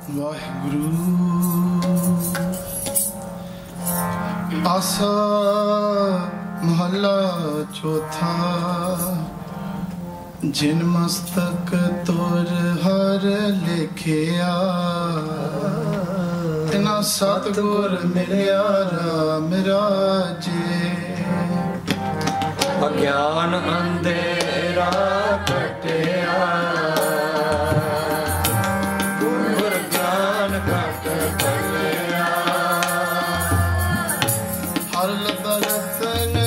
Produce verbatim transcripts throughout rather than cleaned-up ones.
ਵਾਹਿਗੁਰੂ ਆਸਾ ਮਹੱਲਾ ਚੌਥਾ। ਜਿਨ ਮਸਤਕ ਤੁਰ ਹਰ ਲਿਖਿਆ, ਤਿਨਾ ਸਤਿਗੁਰ ਮਿਲਿਆ ਰਾਮ ਰਾਜੇ। ਅਗਿਆਨ ਅੰਧੇਰਾ ਕਟਿਆ, ਗੁਰ ਗਿਆਨ ਘਟ ਪਲਿਆ। ਹਰ ਲਤ ਰਤਨ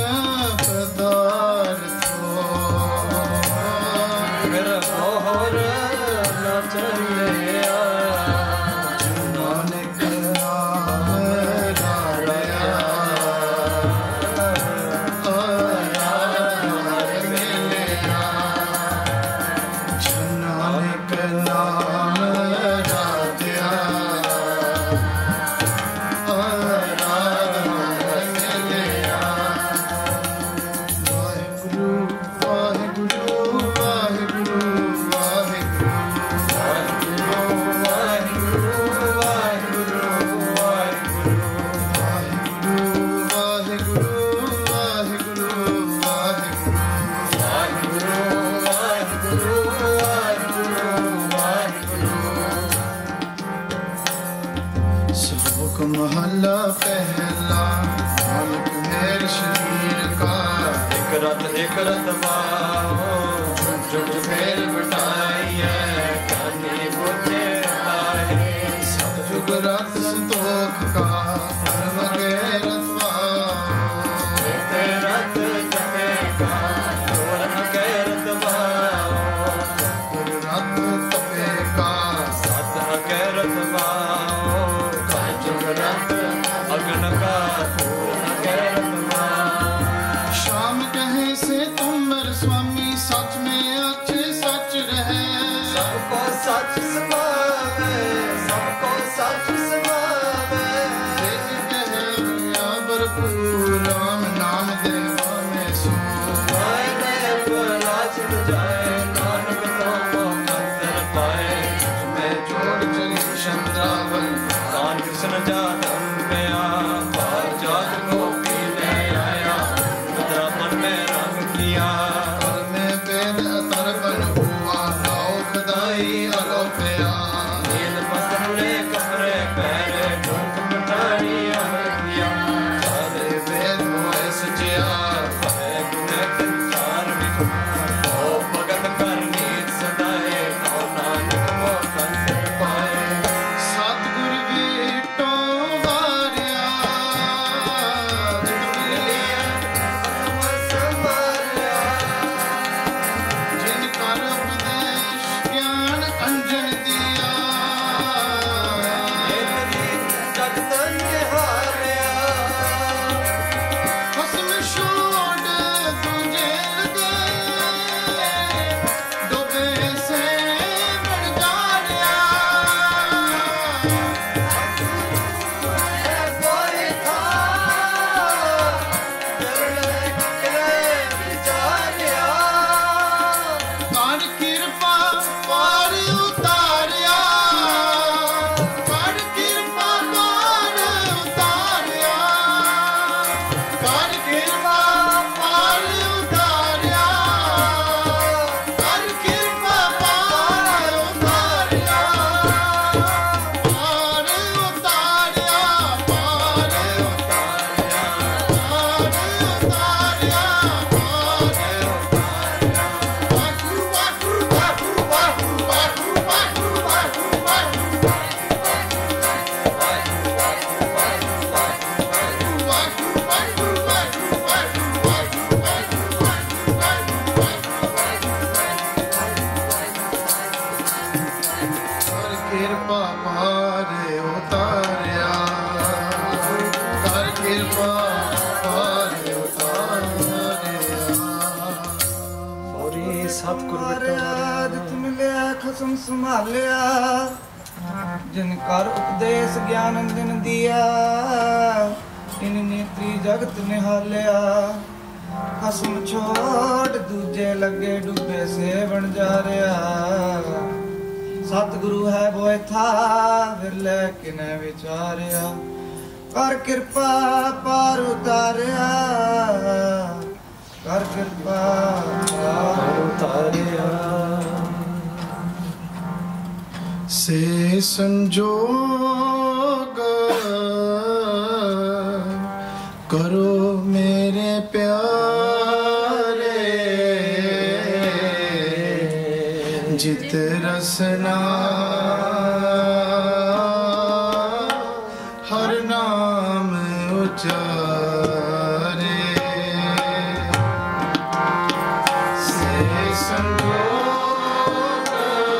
ਪਦਾਰਥੋ, ਫਿਰ ਹੋਰ ਨ ਚੱਲਿਆ। ਨਾਨਕ ਨਾਮ ਰਾੜਿਆ, ਨਾਨਕ ਨਾਮ ਰਾਧਿਆ। ਵਾਹਿਗੁਰੂ ਵਾਹਿਗੁਰੂ ਵਾਹਿਗੁਰੂ ਵਾਹਿਗੁਰੂ श्लोक महला पहला। नानक मेर शरीर का, एक रत एक रत पाओ, जुग फेर बिठाइए। ज्ञानी बुद्धि आए, सतयुग रत संतोख का, धर्म के रतवाओ। ते रत जपे का, तोरण के रत पाओ। गुर रत तपे का, सत के रत पाओ। जुग रत अग्न का, तोरण के रत पाओ। शाम कहे से तुम मेरे स्वामी, सच में अच्छे सच रहे। सबको सच समावे, सबको सच समावे। तेज कहे दुनिया भरपूर, राम नाम देवा में सो। पाए देव लाचित जाए, नानक तो मंदिर पाए। मैं जोड़ चली चंद्रावल, कान कृष्ण जातम में आ, बार जात गोपी ले आया। मुद्रा मन में रंग किया, और में वेद अतर बन हुआ। नाव खुदाई अलोपया, नील मस्तूरे कपड़े पहरे। ढूंढ मिठाई अमर किया, सारे वेद मोए सजिया। है गुने के विचार विधु। ओ भगत करनी सदाए, नौ नानक को कंठ पाए। सतगुर वीटो वारिया, जिन कर उपदेश ज्ञान अंजन दिया। जगत निहारिया, खसम छोड़ तुझे लगे, डूबे से बढ़ जारिया। कोई था चरण के विचारिया। कर कृपा पार उतारिया, कर कृपा पार उतारिया, कर कृपा पार उतारिया, कर कृपा पार उतारिया। पार उतारिया, पार उतारिया, पार उतारिया, पार वाकु वाकु वाकु वाकु वाकु वाकु वाकु कर कृपा पार उतारिया, कर कृपा पार उतारिया। सॉरी सतगुरु ਆਦਿਤ ਮਿਲਿਆ ਖਸਮ ਸੰਭਾਲਿਆ, ਜਿਨ ਕਰ ਉਪਦੇਸ਼ ਗਿਆਨ ਅੰਜਨ ਦਿਆ। ਇਨ ਨੇਤਰੀ ਜਗਤ ਨਿਹਾਲਿਆ, ਖਸਮ ਛੋੜ ਦੂਜੇ ਲੱਗੇ ਡੁੱਬੇ ਸੇ ਬਣ ਜਾ ਰਿਹਾ। सतगुरु है बोए था विरले किने विचारिया कर कृपा पार उतारिया कर कृपा पार उतारिया से संजोग करो मेरे प्यारे जित रसना हर नाम उचारे से संजोग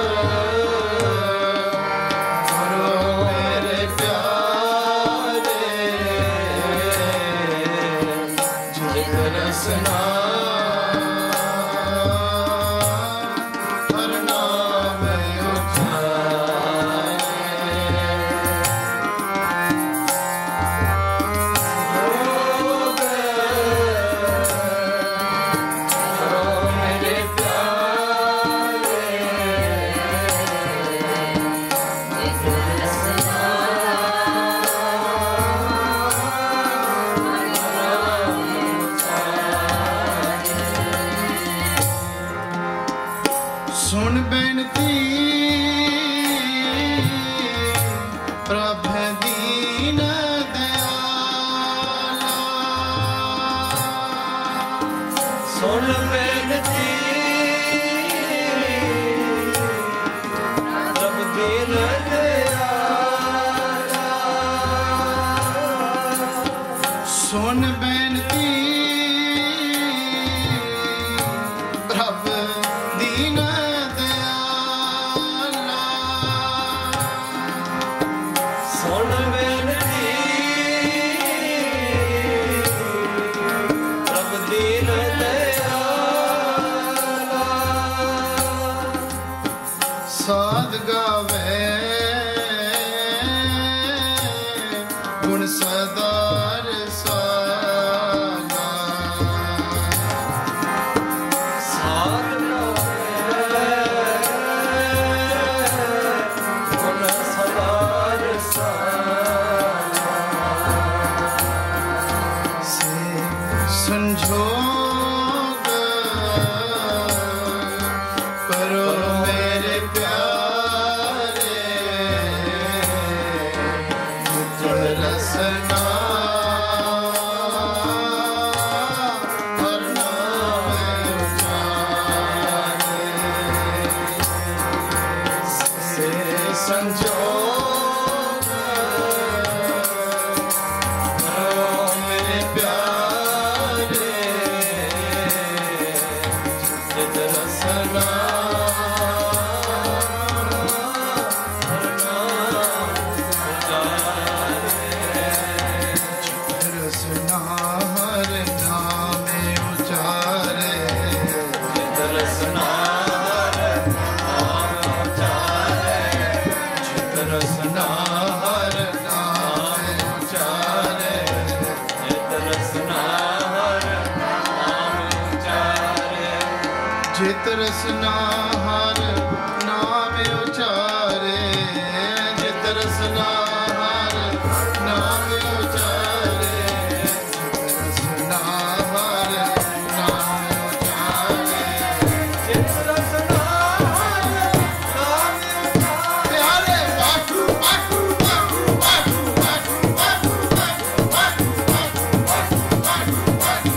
करो मेरे प्यारे जित रसना सुन बेनती प्रभ दीन दयाला सुन बेनती प्रभ दीन दयाला सुन बेनती प्रभ दीन सुन बेनती प्रभ दीन दयाला साध गावे गुण सदार साला साध गावे गुण सदार साला से संजोग करो मेरे प्यारे जित रसना हर नाम उचारे से संजोग करो मेरे प्यारे जित रसना रसना हर नाम उचारे जित रसना हर नाम उचारे जित रसना हर नाम उचारे जित रसना हर नाम उचारे जित रसना हर नाम उचारे जित रसना हर नाम उचारे जित रसना हर नाम उचारे जित रसना हर नाम उचारे प्यारे बाटू बाटू बाटू बाटू बाटू बाटू बाटू बाटू बाटू बाटू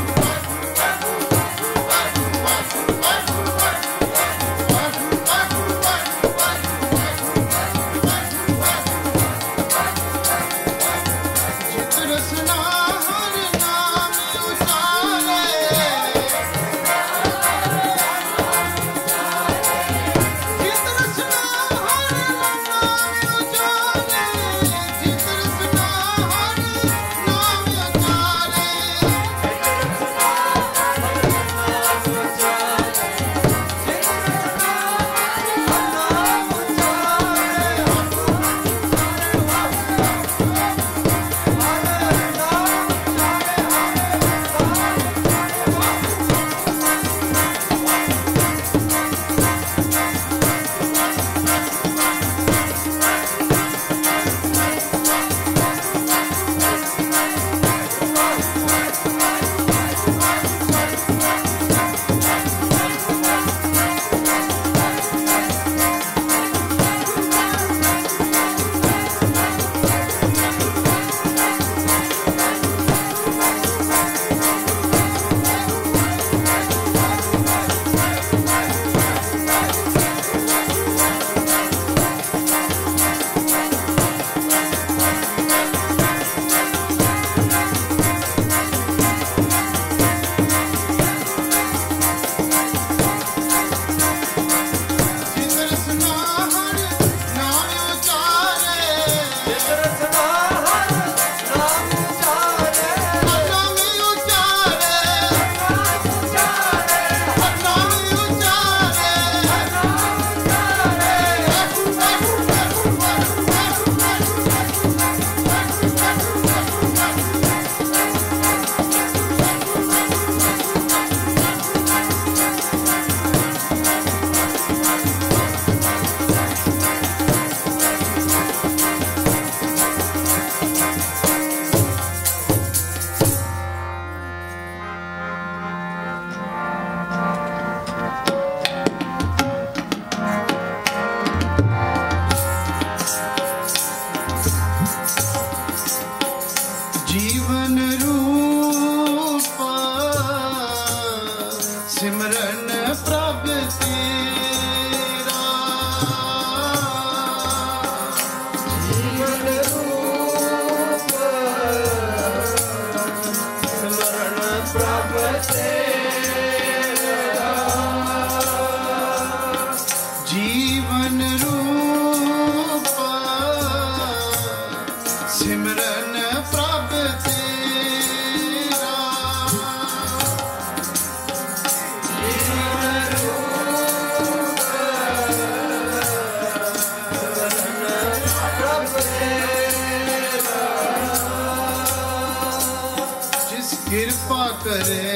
करे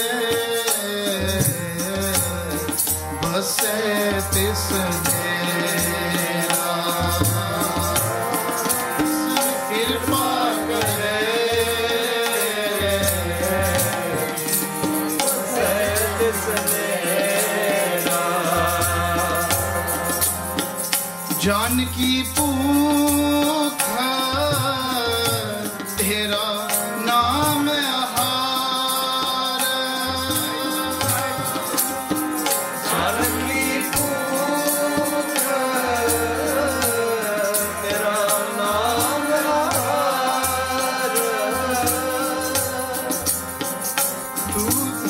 बसे तिस डेरा कृपा करे बसे तिस डेरा जानकी पूख तेरा नाम आहार जानकी पूख तेरा नाम आहार तू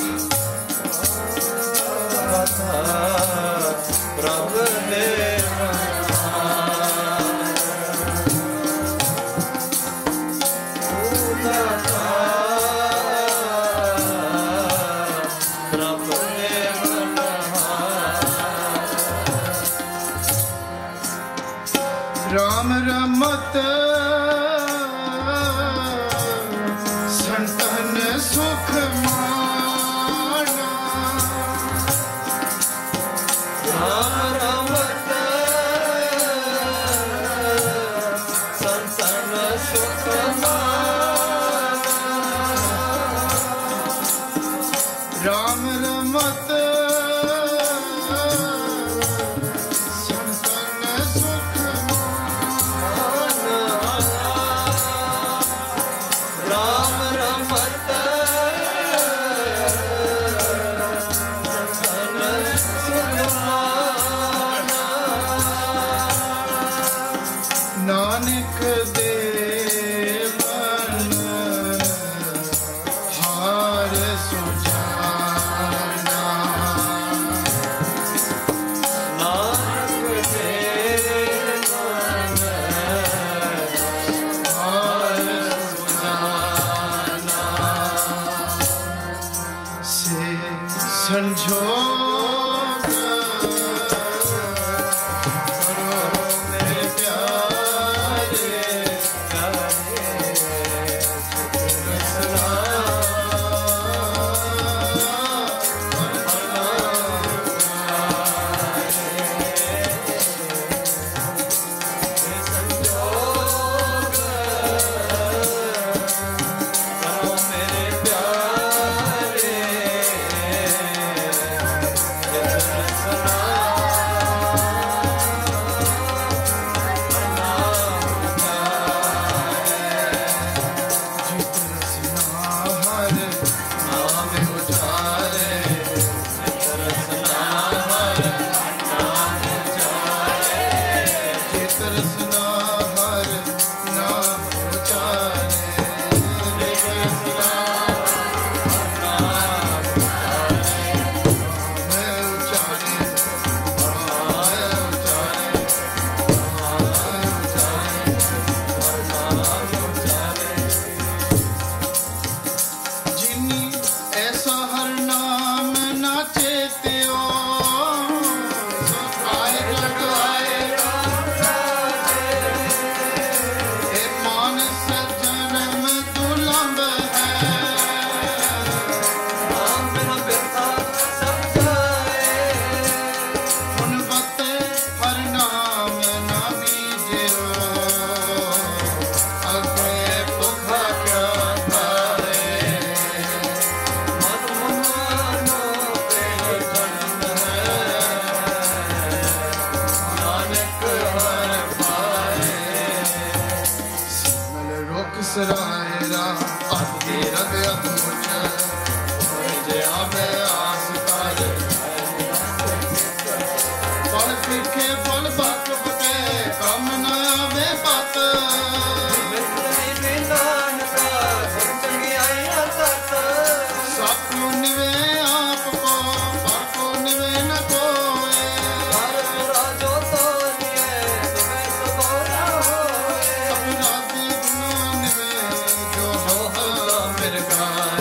प्रभ ने राम रमत संतन सुख माना राम रमत संतन सुख माना राम रमत नानक देवन हार सुजाना नानक देवन हार सुजाना से संजोग सरायरा आते रग अधमुच जया में आस तार फल पीखे फल बाक पके कम न आवे पत सब निवे आप को पर को निवे न कोए राजो तो निवे तुम्हें सबोरा होए अपराधी गुनो निवे जो हो मेरे का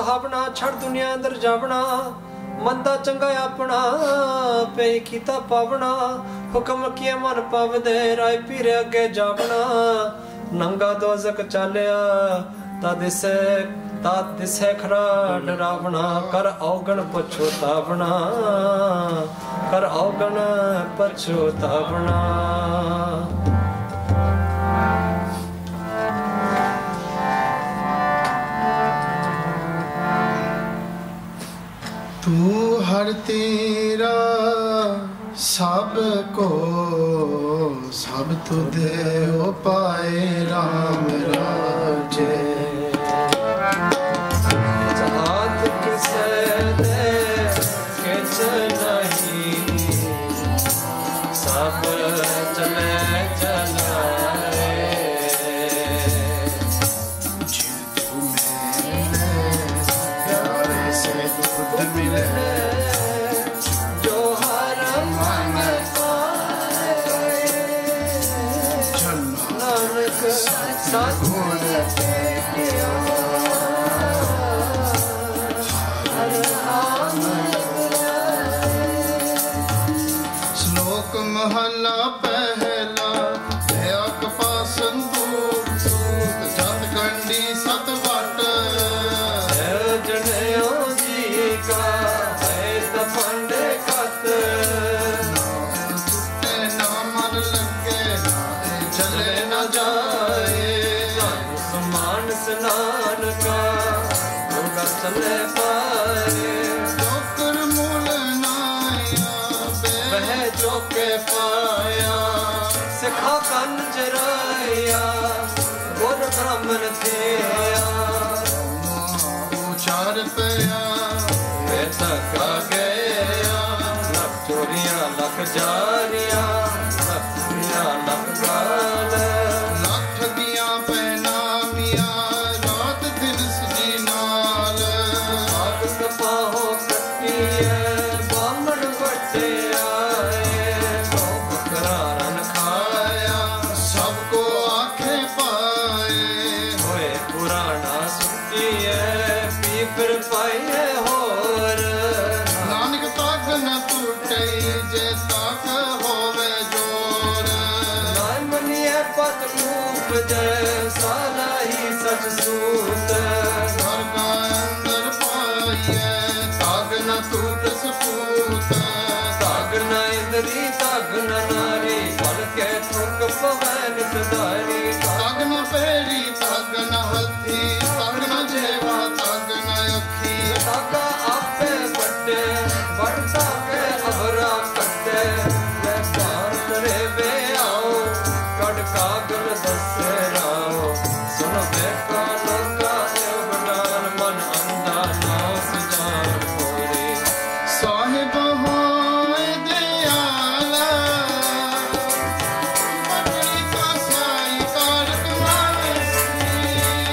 ਸੁਹਾਵਣਾ, ਛੜ ਦੁਨੀਆ ਅੰਦਰ ਜਾਵਣਾ, ਮੰਦਾ ਚੰਗਾ ਆਪਣਾ ਪਈ ਕੀਤਾ ਪਾਵਣਾ। ਹੁਕਮ ਕੀਏ ਮਨ ਪਵਦੇ, ਰਾਏ ਪੀਰੇ ਅੱਗੇ ਜਾਵਣਾ। ਨੰਗਾ ਦੋਜ਼ਕ ਚਾਲਿਆ ਤਾ ਦਿਸੇ ਤਾ ਦਿਸੇ ਖਰਾ ਡਰਾਵਣਾ। ਕਰ ਔਗਣ ਪਛੋਤਾਵਣਾ, ਕਰ ਔਗਣ ਪਛੋਤਾਵਣਾ। तू हर तेरा सब को सब तुधे हो पाए राम राजे। हाथ किसे दे किस नहीं, सब चले चलाए। प्यारे से दूध मिले जो हर मन पाए। नानक सतगुण भेटिया, हर नाम श्लोक महला पहला दया कपा संदूक सूत जत कंडी सत वट। जनेऊ जी का है तपंड कत, टूटे ना मन लगे चले न जाए। समान स्नान का होगा चले पाए। डोकर मूल नाया वह चौके पाया, सिखा कन जराया, गुर ब्राह्मण थिया। उचार पया वे तक आ गया, लख चोरियां लख जारियां, लख चोरियां लख गाल। ਲੱਖ ਦੀਆਂ ਪੈਨਾਮੀਆਂ ਰਾਤ ਦਿਨ ਸਜੀ ਨਾਲ। ਆਗ ਕਪਾਹੋ ਕੱਟੀਏ ਬਾਮਣ ਵੱਟੇ ਆਏ। ਸੌ ਬੱਕਰਾ ਰਨ ਖਾਇਆ, ਸਭ ਕੋ ਆਖੇ ਪਾਏ। ਹੋਏ ਪੁਰਾਣਾ ਸੁੱਕੀਏ ਪੀ ਫਿਰ ਪਾਈਏ ਹੋਰ। ਨਾਨਕ ਤੱਕ ਨ ਟੁੱਟੇ ਜੇ ਤੱਕ ਹੋਵੇ ਜੋਰ। ਨਾਮ ਮਨੀਏ ਪਤ ਰੂਪ ਜੈ ਸਾਲਾ ਹੀ ਸਚ ਸੂਤ। ਘਰ ਕਾ ਅੰਦਰ ਪਾਈਏ ਤੱਕ ਨ ਟੁੱਟ ਸਪੂਤ। ਧਾਗ ਨ ਇੰਦਰੀ ਧਾਗ ਨ ਨਾਰੀ, ਫਲ ਕੇ ਥੁਕ ਪਵੈ ਨਿਤਦਾਰੀ। ਤੱਕ ਨ ਪੈਰੀ ਤੱਕ ਨ ਹੱਥੀ, ਤੱਕ ਨ ਜੇਵਾ ਤੱਕ ਨ ਅੱਖੀ। ਧਾਗਾ ਆਪੇ ਵੱਡੇ ਵਰਤਾ ਕੇ ਅਵਰਾ ਕੱਟੇ। ਲੈ ਭਾਰ ਕਰੇ ਵੇ ਆਓ, ਕੜ ਕਾਗਲ ਦੱਸੇ ਰਾਓ। ਸੁਣ ਵੇਖਾ ਲੋਕਾ ਇਹ ਵਡਾਨ, ਮਨ ਅੰਧਾ ਨਾ ਸਜਾਨ ਕੋਰੇ। ਸਾਹਿਬ ਹੋਏ ਦਿਆਲਾ ਪਗੜੀ ਕਾ ਸਾਈ ਕਾਰ ਕਮਾਵਸੀ।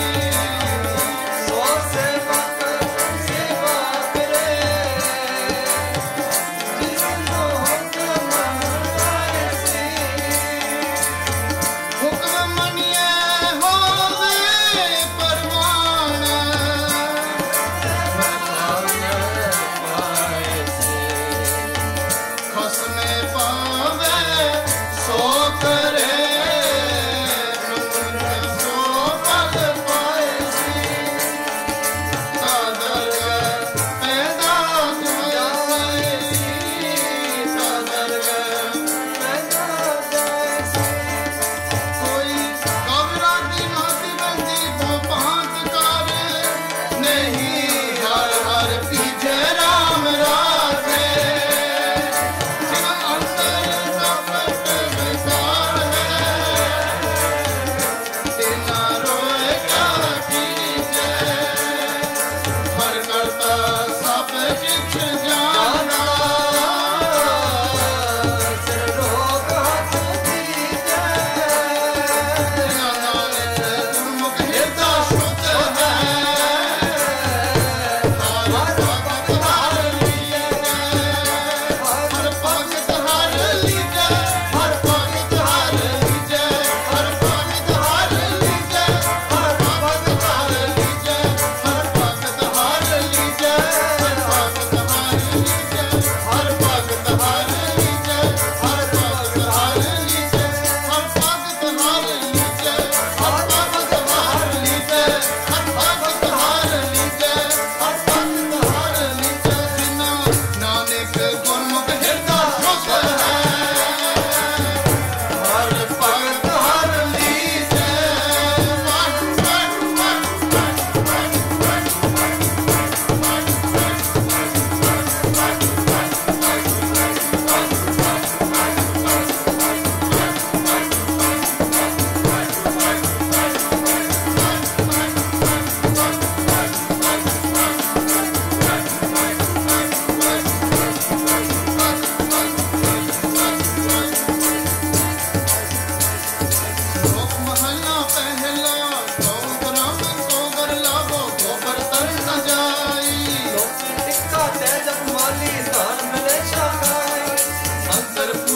ਸੋ ਸੇਵਕ ਸੇਵਾ ਕਰੇ, ਜਿਨੋ ਹੁਕਮ ਪਾਏ ਸੀ। ਹੁਕਮ ਮੰਨਿਐ ਹੋਵੇ ਪਰਵਾਨ,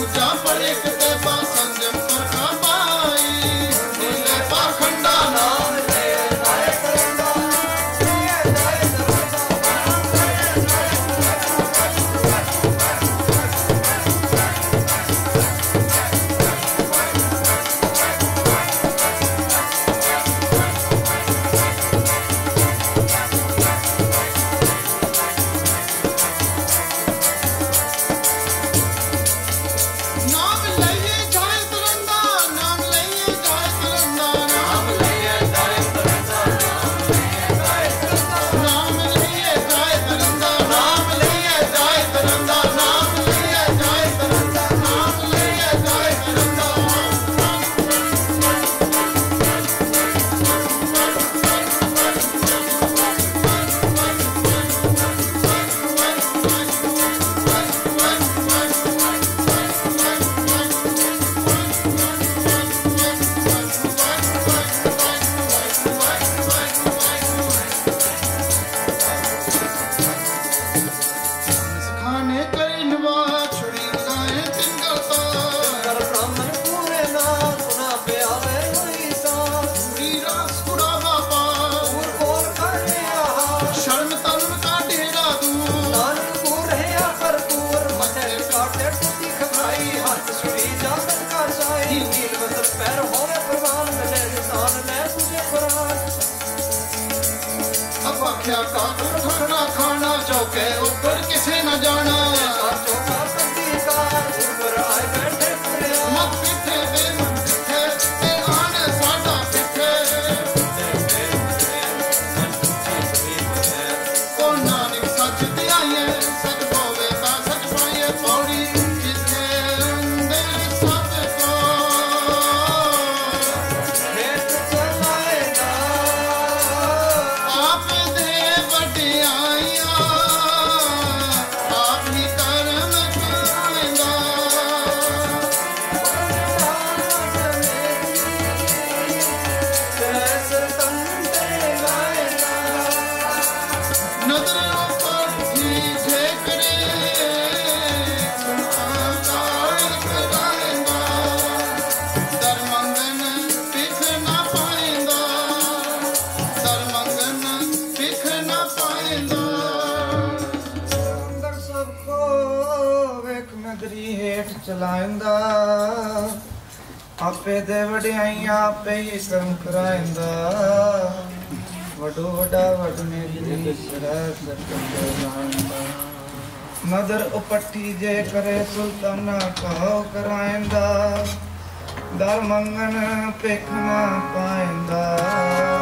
ਦੂਜਾ ਪੜੇ ਕਿਤੇ ਪਾ ਸੰਜਮ ਪਰਖਾ ਪਾਈ ਨੀਲੇ ਪਾਖੰਡਾ ਨਾਮ ਲੈ ਰਾਏ ਕਰੰਦਾ ਰਾਏ ਰਾਏ ਨਾਮ ਲਈਏ ਜਾਏ ਤਰੰਦਾ ਨਾਮ ਲਈਏ ਜਾਏ ਤਰੰਦਾ ਨਾਮ ਲਈਏ ਜਾਏ ਤਰੰਦਾ ਨਾਮ ਲਈਏ ਜਾਏ ਤਰੰਦਾ ਨਾਮ ਲਈਏ ਜਾਏ ਤਰੰਦਾ ਨਾਮ ਲਈਏ ਜਾਏ ਤਰੰਦਾ ਨਾਮ ਲਈਏ ਜਾਏ ਤਰੰਦਾ ਖਾਣੇ ਕਰੀ ਨਵਾ ਛੁੜੀ ਗਾਏ ਤਿੰਗਲ ਤੋਂ ਕਰ ਬ੍ਰਾਹਮਣ ਪੂਰੇ ਨਾ ਸੁਨਾ ਪਿਆਵੇ ਹੋਈ ਸਾ ਪੂਰੀ ਰਸ ਕੁੜਾ ਬਾਬਾ ਪੂਰ ਕੋਲ ਕਰ ਰਿਹਾ ਸ਼ਰਮ ਤਰਨ ਕਾ ਢੇੜਾ ਦੂਰ ਨਾਨਕ ਪੂਰ ਹੈ ਆਖਰ ਪੂਰ ਮਥੇ ਕਾਟੇ ਟੁੱਟੀ ਖਬਰਾਈ ਹੱਥ ਸੁਣੀ ਜਾਗਤ ਕਾ ਸਾਈ ਨੀਲ ਵਸਰ ਪੈਰ ਹੋਵੇ ਪ੍ਰਵਾਨ ਮਿਲੇ ਨਿਸ਼ਾਨ ਲੈ ਤੁਝੇ ਕੁਰਾਨ ਅਪਾਖਿਆ ਕਾਟੂ ਖਾਣਾ ਖਾਣਾ ਚੌਕੇ ਉੱਪਰ ਕਿਸੇ ਨਾ ਜਾਣਾ ਕਾਚੋ ਕਾ ਕੰਦੀ ਕਾਰ ਉੱਪਰ ਆਏ ਬੈਠੇ ਪੁਰਿਆ ਮਤ ਪਿੱਠੇ ਦੇ ਮਨ ਪਿੱਠੇ ਤੇ ਆਣ ਸਾਡਾ ਪਿੱਠੇ ਕੋ ਨਾਨਕ ਸੱਚ ਧਿਆਈਏ ਸੱਚ ਹੋਵੇ ਤਾਂ ਸੱਚ ਪਾਈਏ ਪੌੜੀ ਜਿੱਥੇ ਅੰਦਰ ਸਤ ਕੋ ਹੇਠ ਚਲਾਏਗਾ ਆਪ ਦੇ ਵਡਿਆਈਆਂ ਆਪ ਹੀ ਕਰਮ ਕਰਾਂਦਾ ਨਜ਼ਰਾਂ ਪੱਠੀ ਜੇ ਕਰੇ ਸੰਸਾਰ ਕਰਾਂਦਾ ਦਰ ਮੰਗਨ ਪਿੱਛ ਨਾ ਪਾਏਂਦਾ ਦਰ ਮੰਗਨ ਪਿੱਛ ਨਾ ਪਾਏਂਦਾ ਅੰਦਰ ਸਭ ਕੋ ਵੇਖ ਨਦਰੀ ਹੇਠ ਚਲਾਇੰਦਾ ਆਪੇ ਦੇ ਵਡਿਆਈਆਂ ਆਪੇ ਹੀ ਕਰਮ ਕਰਾਇੰਦਾ ਵਡੋ ਵਡਾ ਵਡਨੇ ਜੀ ਸਰਸ ਕੰਦੇ ਜਾਣਦਾ ਨਦਰ ਉਪੱਠੀ ਜੇ ਕਰੇ ਸੁਲਤਾਨਾ ਕਹੋ ਕਰਾਇੰਦਾ ਦਰ ਮੰਗਨ ਪੇਖ ਨਾ ਪਾਇੰਦਾ